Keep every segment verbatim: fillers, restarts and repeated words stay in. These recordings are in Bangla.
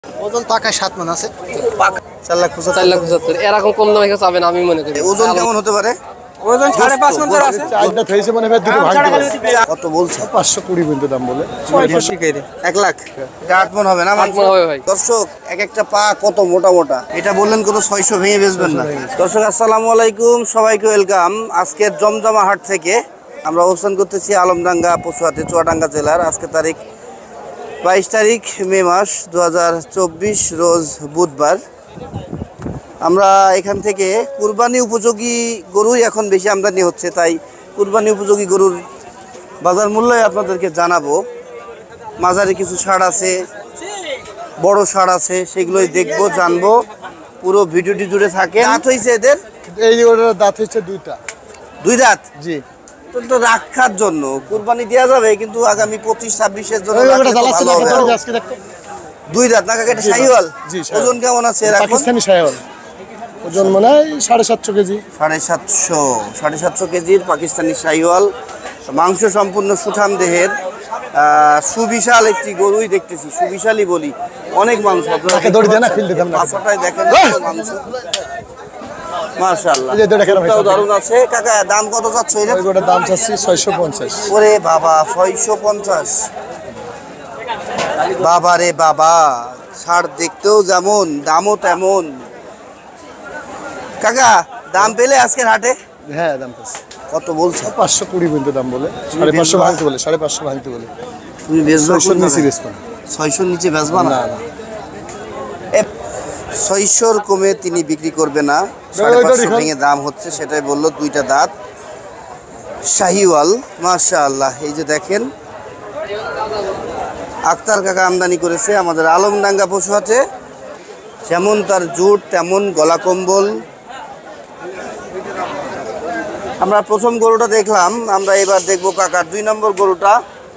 ওজন পাকায় সাত মণ আছে। চার লাখ চার লাখ পঁচাত্তর এরকম কম দামে চাবেন আমি মনে করি। ওজন কেমন হতে পারে? ওজন সাড়ে পাঁচ মণ আছে। চারটা থইছে মানে দুটো ভাঙতে কত বলছে? পাঁচশো কুড়ি পর্যন্ত দাম বলে এক লাখ। এটা আট মণ হবে না? আট মণ হবে ভাই। দর্শক এক একটা পা কত মোটা মোটা, এটা বললেন কত ছয়শো ভেঙে বেচবেন না। দর্শক আসসালামু আলাইকুম, সবাইকে ওয়েলকাম। আজকের জমজমা হাট থেকে আমরা অবস্থান করতেছি আলমডাঙ্গা পশুহাটে, চুয়াডাঙ্গা জেলার। আজকে তারিখ বাইশ তারিখ মে মাস দু হাজার চব্বিশ, রোজ বুধবার। আমরা এখান থেকে কুরবানি উপযোগী গরুই এখন বেশি আমদানি হচ্ছে, তাই কুরবানি উপযোগী গরুর বাজার মূল্যই আপনাদেরকে জানাবো। মাঝারি কিছু ষাঁড় আছে, বড় ষাঁড় আছে, সেগুলোই দেখবো, জানবো। পুরো ভিডিওটি জুড়ে থাকে। দাঁত হয়েছে এদের? এই গরুটার দাঁত হচ্ছে দুইটা। দুই দাঁত? জি। তো রাখার জন্য কুরবানি দেওয়া যাবে, কিন্তু আগামী পঁচিশ ছাব্বিশের জন্য দুই দাঁত না কাকা? এটা শাহিওয়াল? ওজন কেমন আছে? পাকিস্তানি শাহিওয়াল, ওজন মানে সাড়ে সাতশো কেজি। সাড়ে সাতশো সাড়ে সাতশো কেজির পাকিস্তানি শাহিওয়াল, মাংস সম্পূর্ণ সুঠাম দেহের, সুবিশাল একটি গরুই দেখতেছি। সুবিশালই বলি, অনেক মাংস। পাশাটায় দেখেন মাংস, মাশাআল্লাহ, দারুণ আছে। কাকা দাম কত চাচ্ছ? এটার দাম চাচ্ছি ছয়শো পঞ্চাশ। ওরে বাবা, ছয়শো পঞ্চাশ! বাবা রে বাবা, ষাঁড় দেখতেও যেমন, দামও তেমন। কাকা দাম পেলে আজকের হাটে? হ্যাঁ দাম পাচ্ছি। কত বলছো? পাঁচশো কুড়ি পর্যন্ত দাম বলে, সাড়ে পাঁচশো ভাঙতে বলে, সাড়ে পাঁচশো ভাঙতে বলে। তুমি বেচবা? ছয়শোর নিচে বেচবা না। ছয়শোর নিচে বেচবা না? ছয়শোর কমে তিনি বিক্রি করবে না, সাড়ে পাঁচশো ভেঙে দাম হচ্ছে, সেটাই বললো। দুইটা দাঁত শাহিওয়াল, মাশাআল্লাহ। এই যে দেখেন, আক্তার কাকা আমদানি করেছে আমাদের আলমডাঙ্গা পশুহাটে। যেমন তার জুট তেমন গলা কম্বল। আমরা প্রথম গরুটা দেখলাম, আমরা এবার দেখবো কাকার দুই নম্বর গরুটা।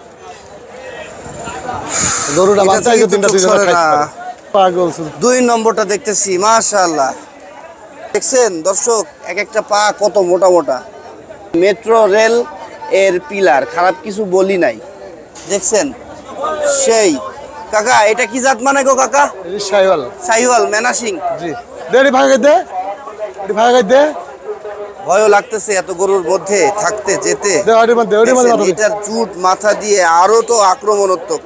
গরুটা দুই নম্বরটা দেখতেছি, মাশাআল্লাহ। দেখছেন দর্শক, এক একটা পা কত মোটা মোটা। মেট্রো রেল এর পিলার, খারাপ কিছু বলি নাই। দেখছেন সেই। কাকা এটা কি জাত মানে গো কাকা? শাহিওয়াল। শাহিওয়াল মেনাসিং? জি। দেরি ভাঙে দে, দেরি ভাঙে দে। ভয়ও লাগতেছে এত গরুর মধ্যে থাকতে যেতে। এটার চুট মাথা দিয়ে আরো তো আক্রমণাত্মক,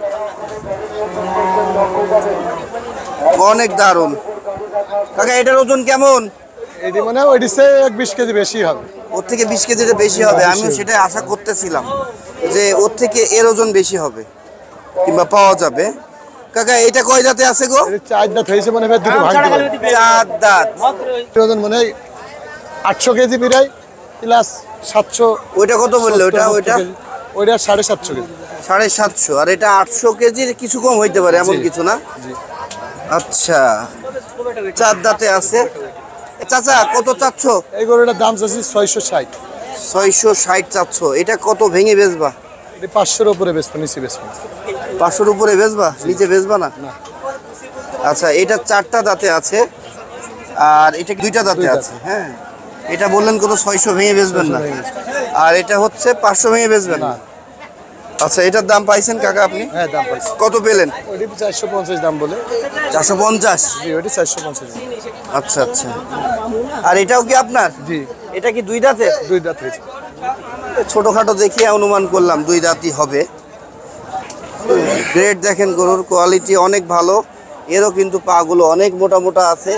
অনেক দারুণ। কাকা এটার ওজন কেমন? এটি মানে ওই দিছে এক বিশ কেজি বেশি হবে। ওর থেকে বিশ কেজিটা বেশি হবে, আমিও সেটাই আশা করতেছিলাম যে ওর থেকে এর ওজন বেশি হবে কিংবা পাওয়া যাবে। কাকা এটা কয় দাঁতে আছে গো? চার দাঁত হয়েছে মানে দুটো ভাঙতে পারে। চার দাঁত। ওজন মানে আটশো কেজি প্রায়, প্লাস সাতশো। ওইটা কত বললে? ওইটা ওইটা ওইটা সাড়ে সাতশো কেজি। সাড়ে সাতশো। আর এটা আটশো কেজির কিছু কম হইতে পারে, এমন কিছু না? আচ্ছা, চার দাঁতে আছে। চাচা কত চাচ্ছ? এই গরুটার দাম চাচ্ছি ছয়শো ষাট। ছয়শো ষাট চাচ্ছ। এটা কত ভেঙে বেচবা? এটা পাঁচশোর উপরে বেচবো, নিচে বেচবো। পাঁচশোর উপরে বেচবা, নিচে বেচবা না? আচ্ছা, এটা চারটা দাঁতে আছে আর এটা দুইটা দাঁতে আছে। হ্যাঁ, এটা বললেন কত? ছয়শো ভেঙে বেচবেন না, আর এটা হচ্ছে পাঁচশো ভেঙে বেচবেন না। আচ্ছা, এটার দাম পাইছেন কাকা আপনি? হ্যাঁ দাম পাইছি। কত পেলেন? ওইটি চারশো পঞ্চাশ দাম বলে। চারশো পঞ্চাশ? জি, ওইটি চারশো পঞ্চাশ। আচ্ছা আচ্ছা। আর এটাও কি আপনার? জি। এটা কি দুই দাঁতে? দুই দাঁত হয়েছে। ছোটখাটো দেখিয়ে অনুমান করলাম দুই দাঁতই হবে। গ্রেড দেখেন, গরুর কোয়ালিটি অনেক ভালো। এরও কিন্তু পাগুলো অনেক মোটা মোটা আছে।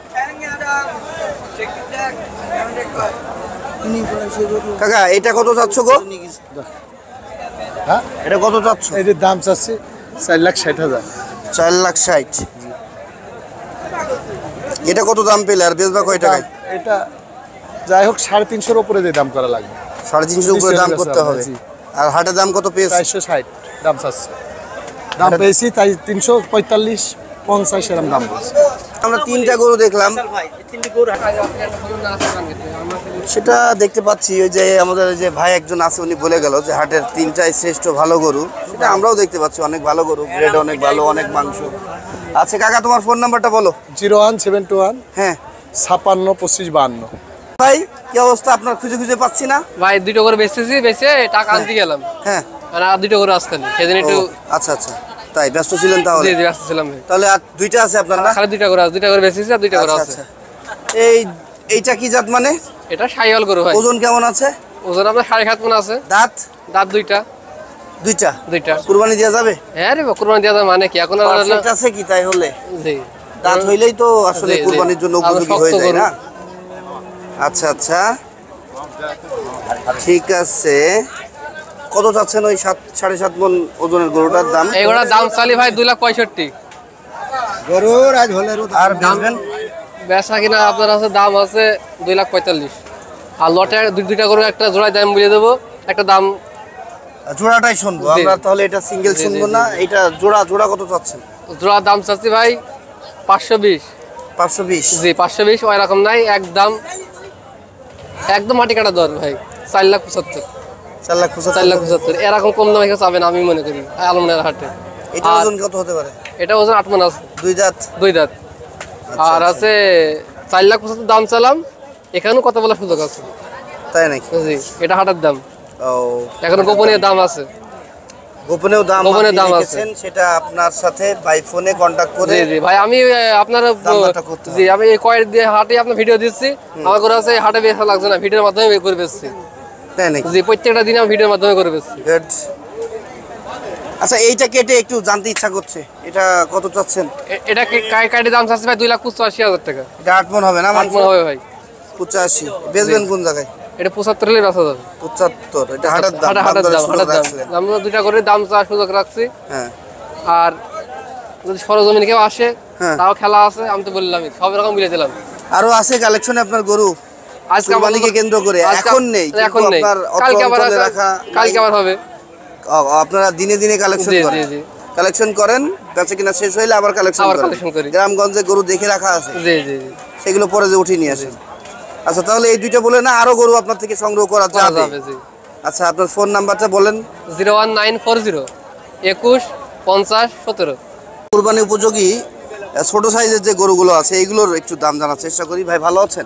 কাকা এটা কত চাচ্ছ গো? হ্যাঁ, এটা কত চাচ্ছ? এটির দাম চাচ্ছি চার লাখ ষাট হাজার। চার লাখ ষাট। এটা কত দাম পেলে আর বেচবা কয় টাকায়? এটা যাই হোক সাড়ে তিনশোর উপরে যে দাম করা লাগবে। সাড়ে তিনশোর উপরে দাম করতে হবে। আর হাটের দাম কত পেয়েছে? চারশো ষাট দাম চাচ্ছে। দাম পেয়েছি তাই তিনশো পঁয়তাল্লিশ পঞ্চাশ এরকম দাম বলছে। আমরা তিনটা গরু দেখলাম, সেটা দেখতে পাচ্ছি। ওই যে আমাদের যে ভাই একজন আছে, উনি বলে গেল যে হাটের তিনটাই শ্রেষ্ঠ ভালো গরু। সেটা আমরাও দেখতে পাচ্ছি, অনেক ভালো গরু, গ্রেড অনেক ভালো, অনেক মাংস। আচ্ছা কাকা, তোমার ফোন নাম্বারটা বলো। Zero one seven two one হ্যাঁ ছাপান্ন পঁচিশ বাহান্ন। ভাই কি অবস্থা আপনার? খুঁজে খুঁজে পাচ্ছি না ভাই। দুটো করে বেচতেছি, বেচে টাকা আনতে গেলাম। হ্যাঁ, আর দুটো করে আসতেন সেদিন একটু। আচ্ছা আচ্ছা। তাই ব্যস্ত ছিলেন তাহলে? জি জি ব্যস্ত ছিলাম ভাই। তাহলে আর দুইটা আছে আপনার না? খালি দুইটা করে আছে, দুইটা করে বেচেছি আর দুইটা করে আচ্ছা আছে। আচ্ছা। এই এইটা কি জাত মানে? এটা শাইওয়াল গরু ভাই। ওজন কেমন আছে? ওজন আপনার সাড়ে সাত মণ আছে। দাঁত? দাঁত দুইটা। দুইটা দুইটা। কুরবানি দেওয়া যাবে? হ্যাঁ রে কুরবানি দেওয়া যাবে মানে কি এখন আর পারফেক্ট আছে কি তাই হলে? জি দাঁত হইলেই তো আসলে জি, জি। কুরবানির জন্য আরো উপযোগী শক্ত হয়ে যায় গরু। না? আচ্ছা আচ্ছা ঠিক আছে। কত চাচ্ছেন ওই সাত সাড়ে সাত মণ ওজনের গরুটার দাম? এইগুলোর দাম চালি ভাই দুই লাখ পঁয়ষট্টি। গরুর আজ হলে আর বেচবেন? বেচা কিনা আপনার আছে দাম আছে দুই লাখ পঁয়তাল্লিশ। আর লটে দুই দুইটা করে একটা জোড়ায় দাম বলে দেবো, একটা দাম জোড়াটাই শুনবো জি। আমরা, তাহলে এটা সিঙ্গেল জি, জি, শুনবো জি, না। জি। এটা জোড়া জোড়া কত চাচ্ছেন? জোড়ার দাম চাচ্ছি ভাই পাঁচশো বিশ। পাঁচশো বিশ? জি পাঁচশো বিশ ওই রকম নাই, একদম একদম মাটি কাটা দর ভাই চার লাখ পঁচাত্তর। চার লাখ চার পঁচাত্তর? লাখ পঁচাত্তর এরকম কম দামে কেউ চাবেন আমি মনে করি আলমনের হাটে। এটা আর ওজন কত হতে পারে? এটা ওজন আট মণ আছে। দুই দাঁত? দুই দাঁত। আচ্ছা, আর আচ্ছা। আছে চার লাখ পঁচাত্তর দাম চালাম, এখানেও কত বলার সুযোগ আছে। তাই নাকি? জি এটা হাটের দাম, ও এখন গোপনীয় দাম আছে। গোপনেও দাম গোপনে আপনি দাম আছে। রেখেছেন, সেটা আপনার সাথে বাই ফোনে কন্টাক্ট করে জি জি ভাই আমি আহ, আপনার দামটা করতে হবে। জি আমি এই কয়েক দিয়ে হাটে আপনার ভিডিও দিচ্ছি, আমার করে আছে হাটে বেচা লাগছে না, ভিডিওর মাধ্যমে বের করে বেচছি। তাই নাকি? জি প্রত্যেকটা দিন আমি ভিডিওর মাধ্যমে করে বেচছি। Good. আচ্ছা এইটা কেটে একটু জানতে ইচ্ছা করছে, এটা কত চাচ্ছেন? এ- এটা কাটি দাম চাচ্ছে ভাই দুই লাখ পঁচাশি হাজার টাকা। এটা আট মন হবে না? আট মণ হবে ভাই। পঁচাশি বেচবেন কোন জায়গায়? এটা পঁচাত্তর হলে বেচা যাবে। পঁচাত্তর? এটা হাটের দাম? হাটে হাটের দাম দাম দরের হাটের সুযোগ দাম রাখছিলেন? আমরা দুইটা করে দাম চাওয়ার সুযোগ রাখছি। হ্যাঁ আর যদি সরজমিনে কেউ আসে হ্যাঁ। তাও খেলা আছে, আমি তো বললামই সব রকম মিলে দিলাম। আরো আছে কালেকশনে আপনার গরু আজকে কুরবানিকে কেন্দ্র করে? আজকে- এখন নেই, এখন কিন্তু নেই, আপনার অত কালকে আবার অঞ্চলে আছে, রাখা কালকে আবার হবে। ও, আপনারা দিনে দিনে কালেকশন জি, করেন? জি, জি। কালেকশন করেন, বেচা কিনা শেষ হইলে আবার কালেকশন আবার করেন? collection করি। গ্রামগঞ্জে গরু দেখে রাখা আছে, জি জি জি সেগুলো পরে যে উঠিয়ে নিয়ে আসেন। আচ্ছা তাহলে এই দুইটা বলে না আরো গরু আপনার থেকে সংগ্রহ করা করা যাবে? যাবে জি। আচ্ছা আপনার ফোন নাম্বারটা বলেন। Zero one nine four zero একুশ পঞ্চাশ সতেরো। কুরবানি উপযোগী আহ, ছোট সাইজের যে গরুগুলো আছে এইগুলোর একটু দাম জানার চেষ্টা করি। ভাই ভালো আছেন?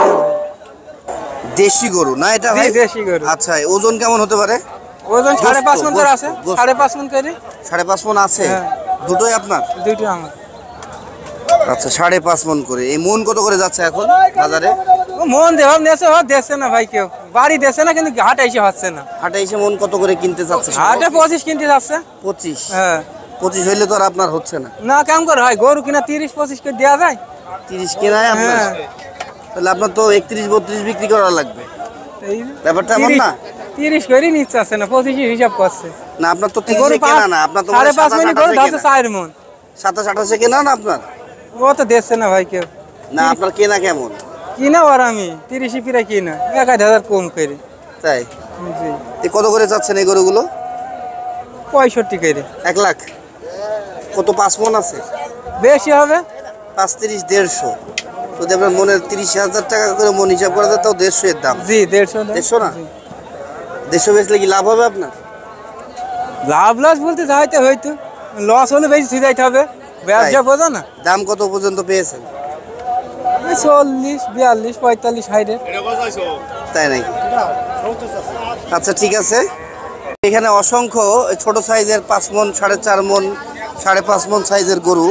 দেশি গরু না এটা ভাই? দেশি গরু। আচ্ছা ওজন কেমন হতে পারে? ওজন সাড়ে পাঁচ মন করে গোস্ত, আছে, গোস্ত। সাড়ে পাঁচ মন করে। সাড়ে পাঁচ মন আছে? হ্যাঁ। দুটোই আপনার? দুইটা আমার। আচ্ছা সাড়ে পাঁচ মন করে। এই মন কত করে যাচ্ছে এখন বাজারে? ও মন দেহ নেছে ও দেশে না ভাই, কেউ বাড়ি দেশে না, কিন্তু হাটে এসে হচ্ছে না। হাটে এসে মন কত করে কিনতে চাচ্ছে? হাটে পঁচিশ কিনতে যাচ্ছে। পঁচিশ? হ্যাঁ পঁচিশ হইলে তো আর আপনার হচ্ছে না। না কেমন করে হয়, গরু কিনা তিরিশ পঁচিশ করে দেওয়া যায়। তিরিশ কেনায় আপনার? হ্যাঁ। তাহলে আপনার তো একত্রিশ বত্রিশ বিক্রি করা লাগবে। এই ব্যাপারটা এমন তিরিশ- না? তিরিশ করেই নিচ্ছে আসছে না, পঁচিশ হিসাব করছে। না আপনার তো গরু তিরিশে কেনা না, আপনার তো সাড়ে পাঁচ সাতাশ মিনিট গরু আঠাশে ধরছে কেনা। চার মন। সাতাশ আঠাশে কেনা না আপনার? ও তো দেখছে না ভাই কেউ। না আপনার কেনা কেমন? কিনা আর আমি তিরিশে ফিরে কিনা এক আধ হাজার কম করে। তাই? জি এ কত করে চাচ্ছেন এই গরুগুলো? পঁয়ষট্টি করে। এক লাখ? কত পাঁচ মন আছে? বেশি হবে। পাঁচ তিরিশ দেড়শো। যদি আপনার মনের তিরিশ হাজার টাকা করে মন হিসাব করা যায় তাও দেড়শো এর দাম। জি দেড়শো। দেড়শো না? জি। দেড়শো বেচলে কি লাভ হবে আপনার? লাভ লস বলতে যাইতে হয়তো লস হলে বেশি ছুঁয়ে যাইতে হবে, ব্যবসা বোঝো না। দাম কত পর্যন্ত পেয়েছেন? ওই চল্লিশ বিয়াল্লিশ পঁয়তাল্লিশ হাইডে। তাই নাকি? আচ্ছা ঠিক আছে। এখানে অসংখ্য এই ছোট সাইজের পাঁচ মন সাড়ে চার মন সাড়ে পাঁচ মন সাইজের গরু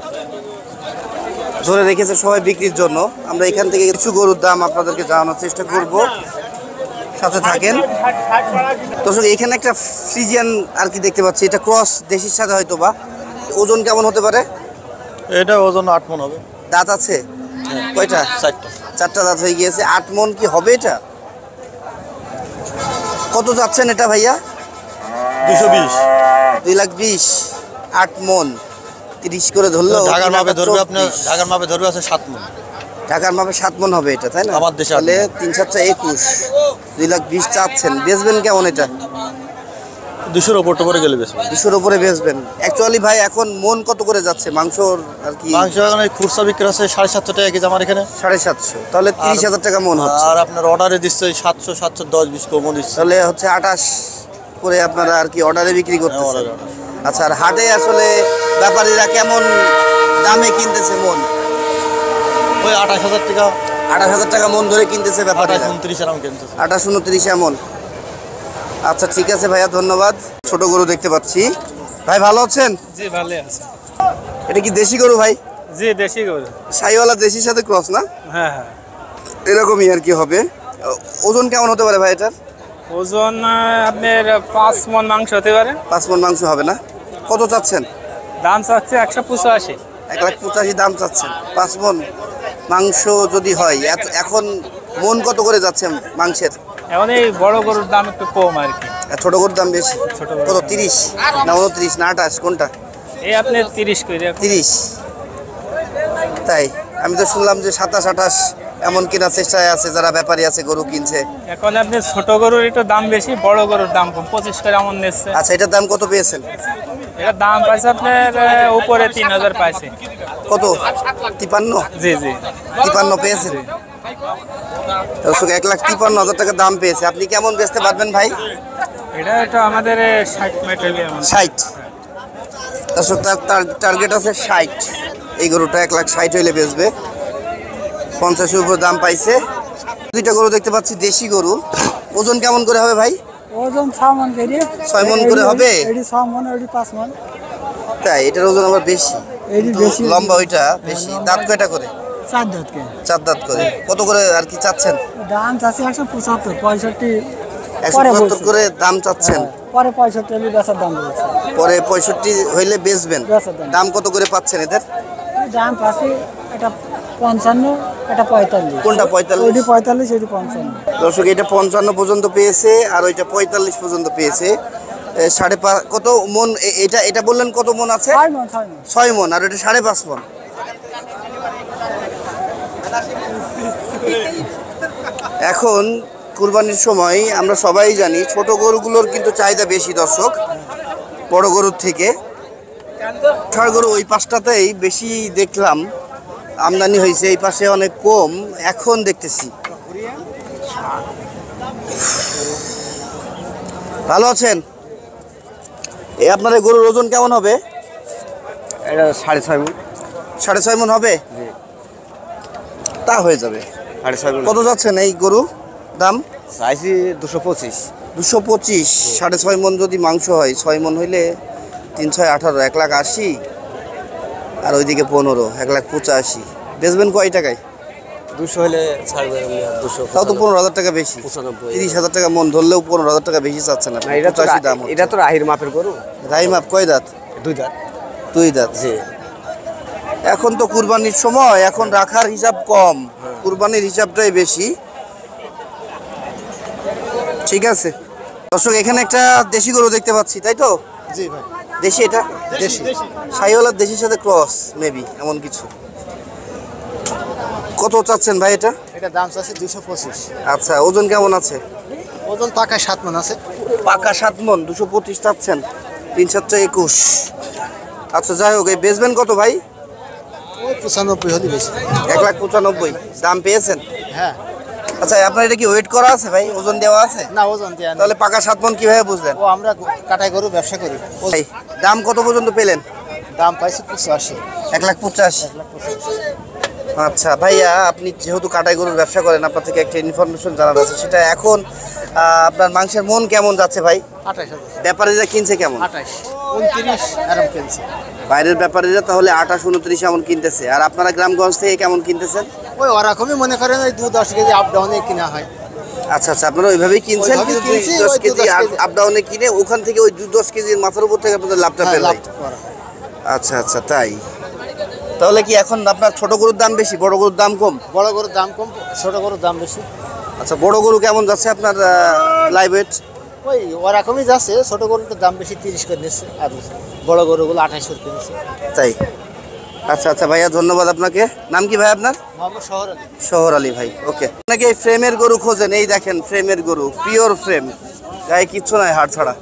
ধরে রেখেছে সবাই বিক্রির জন্য। আমরা এখান থেকে কিছু গরুর দাম আপনাদেরকে জানানোর চেষ্টা করব, সাথে থাকেন। দর্শক এখানে একটা ফ্রিজিয়ান আর কি দেখতে পাচ্ছি, এটা ক্রস দেশির সাথে হয়তো বা। ওজন কেমন হতে পারে? এটা ওজন আট মন হবে। দাঁত আছে কয়টা? চারটা। চারটা দাঁত হয়ে গিয়েছে। আট মন কি হবে এটা? কত যাচ্ছেন এটা ভাইয়া? দুশো বিশ। দুই লাখ বিশ। আট মন তিরিশ করে ধরলো। ঢাকার মাপে ধরবে আপনার, ঢাকার মাপে ধরবে আছে সাত মন। ঢাকার মাপে সাত মন হবে এটা, তাই না? আমার দেশে তাহলে তিন সাতটা একুশ। দুই লাখ বিশ চাচ্ছেন। বেচবেন কেমন এটা? দুশোর ওপর টোপরে গেলে বেশি। দুশোর উপরে বেচবেন। অ্যাকচুয়ালি ভাই এখন মন কত করে যাচ্ছে মাংসর আর কি? মাংস এখন এই খুরসা বিক্রি আছে সাড়ে সাতশো টাকা কেজি আমার এখানে। সাড়ে সাতশো। তাহলে তিরিশ হাজার টাকা মন হচ্ছে। আর আপনার অর্ডারে দিচ্ছে ওই সাতশো সাতশো দশ বিশ কমও দিচ্ছে। তাহলে হচ্ছে আঠাশ করে আপনারা আর কি অর্ডারে বিক্রি করতেছেন। order, আচ্ছা আর হাটে আসলে ব্যাপারীরা কেমন দামে কিনতেছে মন? ওই আঠাশ হাজার টাকা আঠাশ হাজার টাকা মন ধরে কিনতেছে আঠাশ ব্যাপারীরা? উনত্রিশ এরকম কিনতেছে। আঠাশ উনত্রিশ এমন। আচ্ছা ঠিক আছে ভাইয়া ধন্যবাদ। ছোট গরু দেখতে পাচ্ছি। ভাই ভালো আছেন? জি ভালো আছে। এটা কি দেশি গরু ভাই? জি দেশি গরু। সাইওয়ালা দেশির সাথে ক্রস না? হ্যাঁ হ্যাঁ। এরকমই আর কি হবে। ওজন কেমন হতে পারে ভাই এটার? ওজন আপনার পাঁচ মন মাংস হতে পারে। পাঁচ মন মাংস হবে না? কত চাচ্ছেন? দাম চাচ্ছে একশো পঁচাশি। এক লাখ পঁচাশি দাম চাচ্ছেন। পাঁচ মন মাংস যদি হয়, এত- এখন মন কত করে যাচ্ছে মাংসের? এখন এই বড় গরুর দাম একটু কম আর কি। আর ছোট গরুর দাম বেশি। ছোট গরুর কত দাম। তিরিশ না উনত্রিশ না আঠাশ কোনটা? এই আপনার তিরিশ করে। তিরিশ। তাই আমি তো শুনলাম যে সাতাশ আঠাশ এমন কেনার চেষ্টায় আছে যারা ব্যাপারী আছে গরু কিনছে। এখন আপনি ছোট গরুর একটু দাম বেশি, বড় গরুর দাম কম, পঁচিশ করে এমন নিচ্ছে। আচ্ছা, এটার দাম কত পেয়েছেন? এটা দাম পাইছে আপনার আহ, উপরে তিন হাজার পাইছে। কত? তিপান্ন? জি জি। তিপান্ন পেয়েছেন? দর্শক এক লাখ তিপান্ন হাজার টাকা দাম পেয়েছে। আপনি কেমন বেচতে পারবেন ভাই? এটা একটু আমাদের ষাট মিটার এমন। ষাট। দর্শক তার তার টার্গেট আছে ষাট। এই গরুটা এক লাখ ষাট হইলে বেচবে। পঞ্চাশের উপর দাম পাইছে। দুইটা গরু দেখতে পাচ্ছি দেশি গরু। ওজন কেমন করে হবে ভাই? ওজন ছয় মন করে। ছয় মন করে হবে? এটি ছয় মন, এটি পাঁচ মন। তাই এটার ওজন আবার বেশি। এটি তো বেশি। লম্বা ওইটা বেশি। দাঁত কয়টা করে? চার দাঁতকে। চার দাঁত করে। কত করে আর কি চাচ্ছেন? দাম চাচ্ছি একশো পঁচাত্তর, পঁয়ষট্টি। একশো পরে পঁচাত্তর বলছি। করে দাম চাচ্ছেন। হ্যাঁ, পরে পঁয়ষট্টি হলে বেচার দাম বলছে। পরে পঁয়ষট্টি হইলে বেচবেন। বেচার দাম। দাম কত করে পাচ্ছেন এদের? দাম পাচ্ছি এটা পঞ্চান্ন, এটা পঁয়তাল্লিশ। কোনটা পঁয়তাল্লিশ? ওইটি পঁয়তাল্লিশ, এটি পঞ্চান্ন। দর্শক এটা পঞ্চান্ন পর্যন্ত পেয়েছে আর ওইটা পঁয়তাল্লিশ পর্যন্ত পেয়েছে। এ, সাড়ে পাঁচ কত মন? এ- এটা এটা বললেন কত মন আছে? ছয় মন, ছয় মন। ছয় মন আর ওটা সাড়ে পাঁচ মন। এখন কুরবানির সময় আমরা সবাই জানি ছোট গরুগুলোর কিন্তু চাহিদা বেশি দর্শক বড় গরুর থেকে। ষাঁড় গরু ওই পাশটাতেই বেশি দেখলাম আমদানি হয়েছে, এই পাশে অনেক কম এখন দেখতেছি। ভালো আছেন? এই আপনার এই গরুর ওজন কেমন হবে? এটা সাড়ে ছয় মন। সাড়ে ছয় মন হবে? তা হয়ে যাবে। সাড়ে ছয় মন কত যাচ্ছেন এই গরু দাম? চাইছি দুশো পঁচিশ। দুশো পঁচিশ। সাড়ে ছয় মন যদি মাংস হয়, ছয় মন হইলে তিন ছয় আঠারো, এক লাখ আশি আর ওইদিকে পনেরো, এক লাখ পঁচাশি। বেচবেন কয় টাকায়? দুশো হলে ছাড়বে দুশো। তাও তো পনেরো হাজার টাকা বেশি। পঁচানব্বই। তিরিশ হাজার টাকা মন ধরলেও পনেরো হাজার টাকা বেশি চাচ্ছেন আপনি। না, এটা তো পঁচাশি দাম হচ্ছে। এটা তো রাহির মাপের গরু। রাই মাপ কয় দাঁত? দুই দাঁত। দুই দাঁত। জি। এখন তো কুরবানির সময়, এখন রাখার হিসাব কম, কুরবানির হিসাবটাই বেশি। ঠিক আছে দর্শক, এখানে একটা দেশি গরু দেখতে পাচ্ছি, তাই তো? জি ভাই। দেশি? এটা দেশি। সাইওয়ালার দেশির সাথে ক্রস মেবি এমন কিছু। কত চাচ্ছেন ভাই এটা? এটা দাম চাচ্ছে দুশো পঁচিশ। আচ্ছা, ওজন কেমন আছে? ওজন পাকায় সাত মন আছে। পাকা সাত মন, দুশো পঁচিশ চাচ্ছেন। তিন সাতটা একুশ। আচ্ছা যাই হোক, এই বেচবেন কত ভাই? ওই পঁচানব্বই হলে বেশি। এক লাখ পঁচানব্বই দাম পেয়েছেন? হ্যাঁ। আচ্ছা, আপনার এটা কি ওয়েট করা আছে ভাই? ওজন দেওয়া আছে? না, ওজন দেওয়া নেই। তাহলে পাকা সাত মন কিভাবে বুঝলেন? ও আমরা কাটাই গরু ব্যবসা করি। ভাই, দাম কত পর্যন্ত পেলেন? দাম পাইছি পঁচাশি। এক লাখ পঁচাশি। আচ্ছা ভাইয়া, আপনি যেহেতু কাটাই গরুর ব্যবসা করেন, আপনার থেকে একটা ইনফরমেশন জানার আছে, সেটা এখন আহ, আপনার মাংসের মন কেমন যাচ্ছে ভাই? আঠাশ হাজার। ব্যাপারীরা কিনছে কেমন? আঠাশ, উনত্রিশ এরম কিনছে। বাইরের ব্যাপারীরা তাহলে আঠাশ উনত্রিশ এমন কিনতেছে, আর আপনারা গ্রামগঞ্জ থেকে কেমন কিনতেছেন? ওই ওরকমই মনে করেন ওই দু দশ কেজি আপ ডাউনে কিনা হয়। আচ্ছা আচ্ছা, আপনারা ওইভাবেই কিনছেন, ওইভাবেই কিন্তু দুই কিনছি, দশ ওই দু কেজি দশ কেজি। আপ ডাউনে কিনে ওখান থেকে ওই দু দশ কেজির মাথার উপর থেকে আপনাদের লাভটা হ্যাঁ, পেলেন। লাভ করা। আচ্ছা আচ্ছা, তাই তাহলে কি এখন আপনার ছোট গরুর দাম বেশি, বড় গরুর দাম কম? বড় গরুর দাম কম, ছোট গরুর দাম বেশি। আচ্ছা, বড় গরু কেমন যাচ্ছে আপনার লাইভ ওয়েট? ওই ওরকমই যাচ্ছে, ছোট গরুটার দাম বেশি তিরিশ করে নিচ্ছে, আর বড় গরুগুলো আঠাশ করে কিনেছে। তাই? আচ্ছা আচ্ছা ভাইয়া, ধন্যবাদ আপনাকে। নাম কি ভাই আপনার? মোহাম্মদ শহর আলী। শহর আলী ভাই, ওকে। আপনাকে এই ফ্রেমের গরু খোঁজেন, এই দেখেন ফ্রেমের গরু, পিওর ফ্রেম, গায়ে কিচ্ছু নাই হাড় ছাড়া।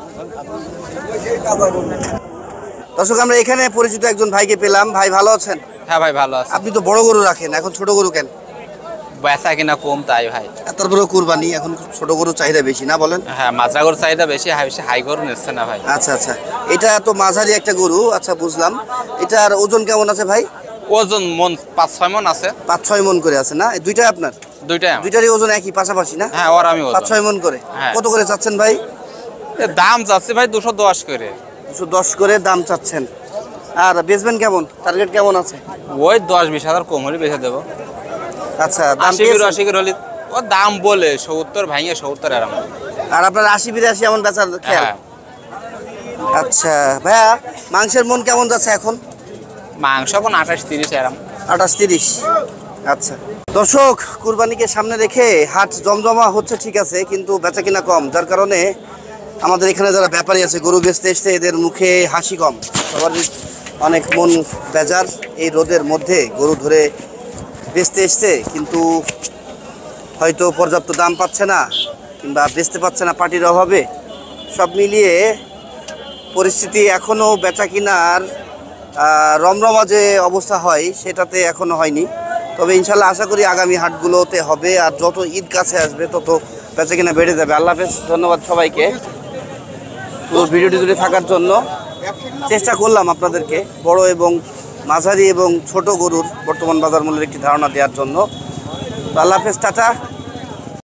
দর্শক, আমরা এখানে পরিচিত একজন ভাইকে পেলাম। ভাই ভালো আছেন? হ্যাঁ ভাই ভালো আছে। আপনি তো বড় গরু রাখেন, এখন ছোট গরু কেন? বেচা কিনা কম তাই ভাই। তারপরেও কুরবানি, এখন ছোট গরুর চাহিদা বেশি না বলেন? হ্যাঁ, মাজরা গরুর চাহিদা বেশি, হাই বেশি হাই গরু নিচ্ছে না ভাই। আচ্ছা আচ্ছা, এটা তো মাঝারি একটা গরু, আচ্ছা বুঝলাম। এটার ওজন কেমন আছে ভাই? ওজন মন পাঁচ ছয় মন আছে। পাঁচ ছয় মন করে আছে না? এই দুইটাই আপনার? দুইটাই আমার। দুইটারই ওজন একই পাশাপাশি না? হ্যাঁ, ওর আমি পাঁচ ওজন। ছয় মন করে। হ্যাঁ। কত করে চাচ্ছেন ভাই? এ দাম যাচ্ছে ভাই দুশো দশ করে। দুশো দশ করে দাম চাচ্ছেন। আর বেচবেন কেমন, টার্গেট কেমন আছে? ওই দশ বিশ হাজার কম হলে বেঁচে দেবো। আচ্ছা, দাম আশি পেয়েছেন? বিরাশি হলে ও দাম বলে সত্তর ভাঙে সত্তর এরম। আর আপনার আশি বিরাশি এমন বেচার খেয়াল? হ্যাঁ, আচ্ছা ভাইয়া, মাংসের মন কেমন যাচ্ছে এখন? মাংস এখন আঠাশ তিরিশ এরম। আঠাশ তিরিশ। আচ্ছা দর্শক, কুরবানিকে সামনে রেখে হাট জমজমা হচ্ছে ঠিক আছে, কিন্তু বেচা কিনা কম, যার কারণে আমাদের এখানে যারা ব্যাপারী আছে গরু বেচতে এসছে এদের মুখে হাসি কম। সবারই অনেক মন বেজার, এই রোদের মধ্যে গরু ধরে বেচতে এসছে কিন্তু হয়তো পর্যাপ্ত দাম পাচ্ছে না কিংবা বেচতে পারছে না পার্টির অভাবে। সব মিলিয়ে পরিস্থিতি এখনও বেচা কিনার আহ, রমরমা যে অবস্থা হয় সেটাতে এখনও হয়নি। তবে ইনশাল্লাহ আশা করি আগামী হাটগুলোতে হবে, আর যত ঈদ কাছে আসবে তত বেচা কিনা বেড়ে যাবে। আল্লাহ হাফেজ, ধন্যবাদ সবাইকে পুরো ভিডিওটি জুড়ে থাকার জন্য। চেষ্টা করলাম আপনাদেরকে বড় এবং মাঝারি এবং ছোট গরুর বর্তমান বাজার মূল্যের একটি ধারণা দেওয়ার জন্য। আল্লাহ হাফেজ, টাটা।